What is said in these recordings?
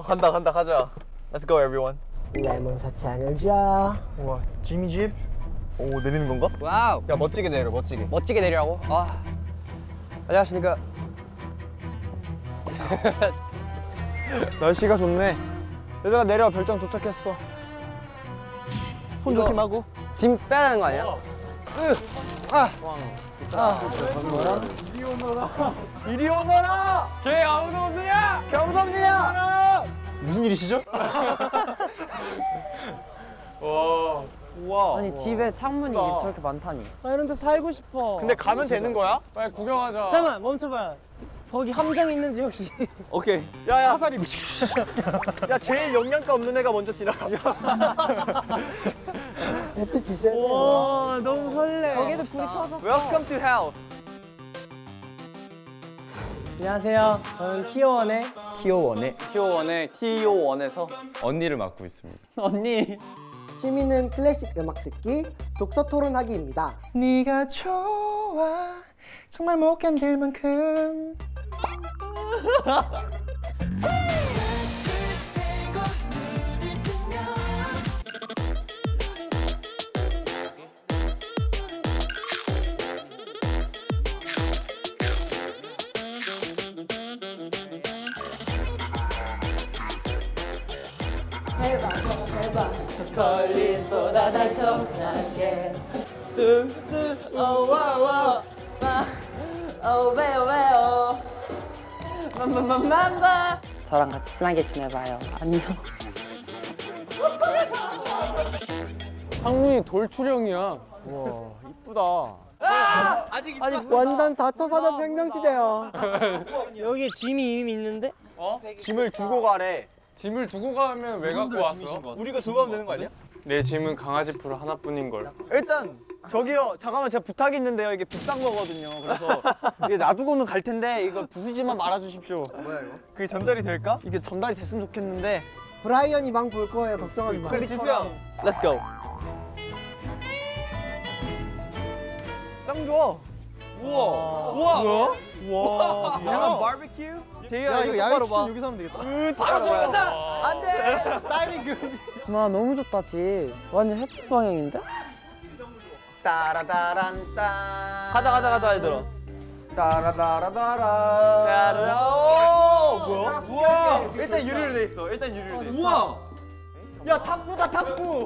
간다 가자. Let's go everyone. 레몬 사탕을 줘. 우와 지미 집. 오 내리는 건가? 와우. 야 멋지게 내려 멋지게. 멋지게 내리라고? 아. 안녕하십니까. 날씨가 좋네. 얘들아 내려 별장 도착했어. 손 조심하고. 짐 빼야 되는 거 아니야? 이리 오너라. 걔 아무도 없느냐? 아무도 없느냐? 무슨 일이시죠? 우와. 아니 집에 창문이 저렇게 많다니. 나 이런 데 살고 싶어. 근데 가면 되는 거야? 빨리 구경하자. 잠깐만 멈춰봐요. 거기 함정 있는지 혹시? 오케이. 야야. 화살이. 야 제일 영양가 없는 애가 먼저 지나가. 햇빛이 세네. 와 너무 설레. 저기도 불이 켜졌어. Welcome to house. 안녕하세요. 저는 티오원의 T.O.1의 T.O.1에서 언니를 맡고 있습니다. 언니. 취미는 클래식 음악 듣기, 독서 토론하기입니다. 네가 좋아. 정말 못 견딜 만큼. 해봐. 초콜릿보다 달콤하게. 와와. 왜요? 맘맘맘맘마. 저랑 같이 친하게 지내봐요. 안녕. 창문이 돌출형이야. 와 이쁘다. 아직 있어. 완전 4차 산업혁명 시대야. 여기 짐이 이미 있는데? 짐을 두고 가래. 짐을 두고 가면 왜 갖고 왔어? 우리가 두고 가면 되는 거 아니야? 내 짐은 강아지 풀 하나뿐인 걸. 일단 저기요 잠깐만 제가 부탁이 있는데요. 이게 비싼 거거든요. 그래서 이게 놔두고는 갈 텐데 이거 부수지만 말아 주십시오. 뭐야 이거? 그게 전달이 될까? 이게 전달이 됐으면 좋겠는데. 브라이언이 망 볼 거예요. 걱정하지 마. 그래 지수야. Let's go. 짱 좋아. 우와. 우와. 약간 바비큐? 제이야 이거 야외 봐. 여기서 하면 되겠다. 바로 보자. 안돼. 타이밍 금지. 와 너무 좋다 집. 완전 해피 방향인데? 따라다란 따. 가자 얘들아. 따라다라다라. 오 뭐야? 우와. 일단 유리로 돼 있어. 우와. 야 탁구다 탁구.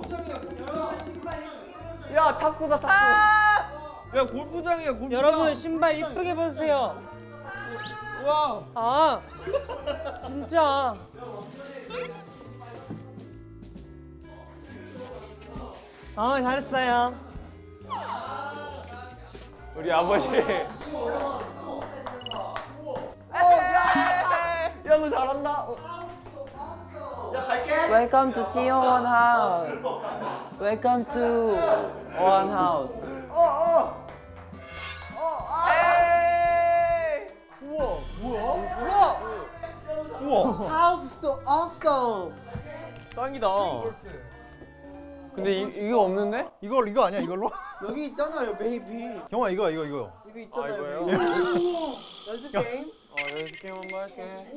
야 탁구다 탁구. 야 골프장이야 골프장. 여러분 신발 이쁘게 벗으세요. 와. 아 진짜. 잘했어요. 우리 아버지. 야 너 잘한다. 야 갈게. Welcome to T.O.1 house. Welcome to one house. 우와 뭐야? 우와. House so awesome. 짱이다. 근데 이거 없는데? 이거 아니야 이걸로? 여기 있잖아요, 베이비. 형아 이거. 이거 있잖아요. 이거요? 연습 게임. 연습 게임 한번 할게.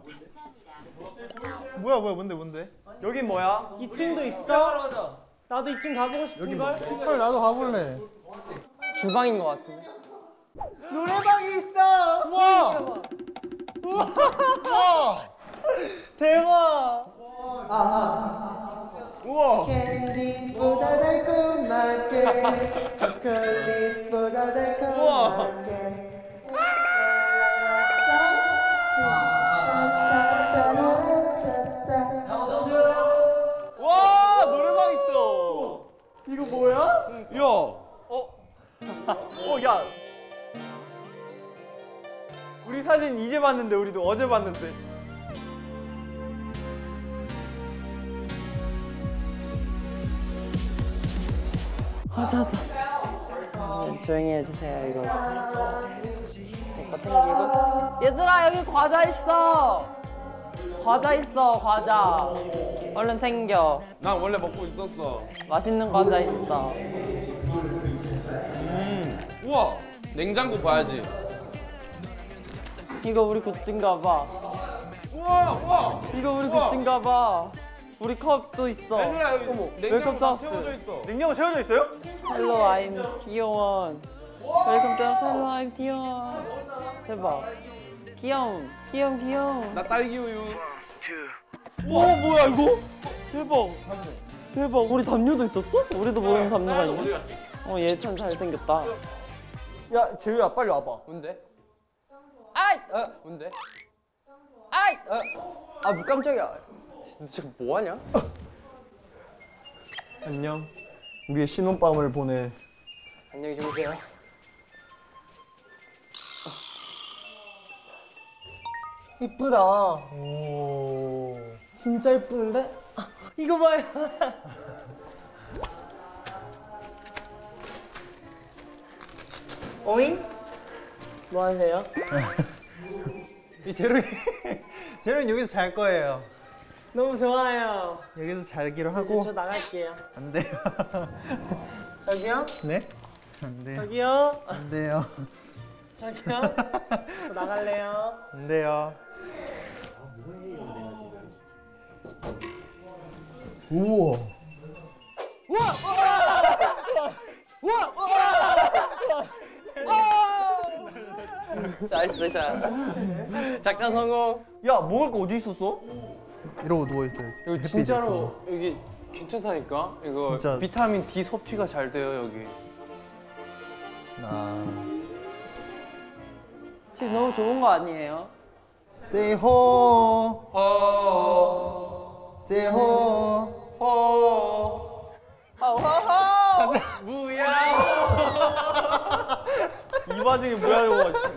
뭐야 뭔데? 여긴 뭐야? 2층도 있어? 나도 2층 가보고 싶은걸? 헐 나도 가볼래. 주방인 것 같은데. 노래방이 있어! 우와. 대박! 우와. 캔디보다 달콤하게 초콜릿보다 달콤하게 와 노래방 있어. 이거 뭐야? 야. 야. 우리 사진 이제 봤는데 우리도 어제 봤는데. 화사다. 조용히 해주세요 이거. 제 거 챙기고. 얘들아 여기 과자 있어. 과자. 얼른 챙겨. 난 원래 먹고 있었어. 맛있는 과자 있어. 우와. 냉장고 봐야지. 이거 우리 굿즈인가 봐. 우와. 이거 우리 미친가 봐. 우리 컵도 있어. 얘들아 여기 웰컴 투 하우스. 채워져 있어. 냉장고 채워져 있어요? Hello, I'm T1. 웰컴 투 하우스. Hello, I'm T1. 대박. 귀여움. 나 딸기 우유. 와 뭐야 이거? 대박. 대박. 우리 담요도 있었어? 우리도 모르는 담요가 있네. 얘 참 잘생겼다. 야 재우야 빨리 와봐. 뭔데? 아이! 뭔데? 아이! 뭐 깜짝이야. 너 지금 뭐 하냐? 안녕. 우리의 신혼밤을 보내. 안녕히 주무세요. 이쁘다. 오. 진짜 이쁜데? 이거 봐요. 오잉? 뭐 하세요? 이 재롱이 재롱이 여기서 잘 거예요. 너무 좋아요. 여기서 자기로 저 하고 나갈게요. 안 돼요. 저기요? 네? 안 돼요. 저기요? 안 돼요. 저기요? 저 나갈래요. 안 돼요. 우와. 나이스 샷. 작전 성공. 야 먹을 거 어디 있었어? 이러고 누워 있어야지. 여기 진짜로 여기 괜찮다니까? 이거 진짜. 비타민 D 섭취가 잘 돼요 여기. 지금 너무 좋은 거 아니에요? Say ho, say ho. 뭐야? 이 와중에 뭐야 이거.